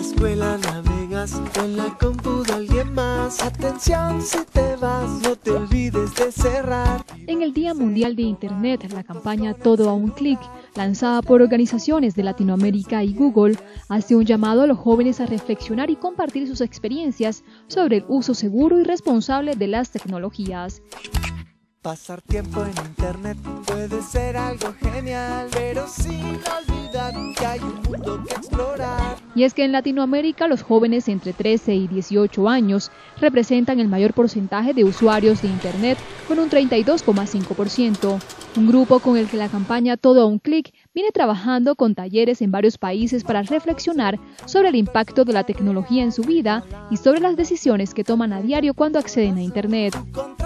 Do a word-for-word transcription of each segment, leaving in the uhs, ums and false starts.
escuela navegas, en la compu de alguien más. Atención, si te vas, no te olvides de cerrar. En el Día Mundial de Internet, la campaña Todo a un clic, lanzada por organizaciones de Latinoamérica y Google, hace un llamado a los jóvenes a reflexionar y compartir sus experiencias sobre el uso seguro y responsable de las tecnologías. Pasar tiempo en internet puede ser algo genial, pero sin olvidar que hay un mundo que explorar. Y es que en Latinoamérica los jóvenes entre trece y dieciocho años representan el mayor porcentaje de usuarios de internet, con un treinta y dos coma cinco por ciento, un grupo con el que la campaña Todo a un clic viene trabajando con talleres en varios países para reflexionar sobre el impacto de la tecnología en su vida y sobre las decisiones que toman a diario cuando acceden a internet.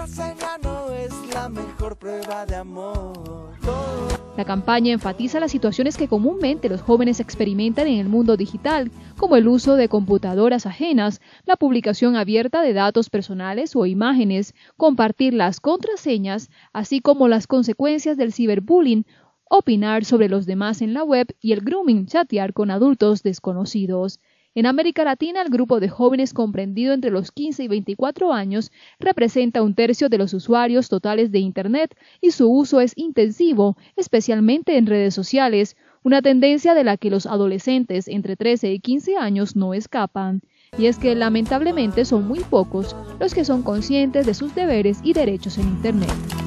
La mejor prueba de amor. La campaña enfatiza las situaciones que comúnmente los jóvenes experimentan en el mundo digital, como el uso de computadoras ajenas, la publicación abierta de datos personales o imágenes, compartir las contraseñas, así como las consecuencias del ciberbullying, opinar sobre los demás en la web y el grooming, chatear con adultos desconocidos. En América Latina, el grupo de jóvenes comprendido entre los quince y veinticuatro años representa un tercio de los usuarios totales de Internet y su uso es intensivo, especialmente en redes sociales, una tendencia de la que los adolescentes entre trece y quince años no escapan. Y es que lamentablemente son muy pocos los que son conscientes de sus deberes y derechos en Internet.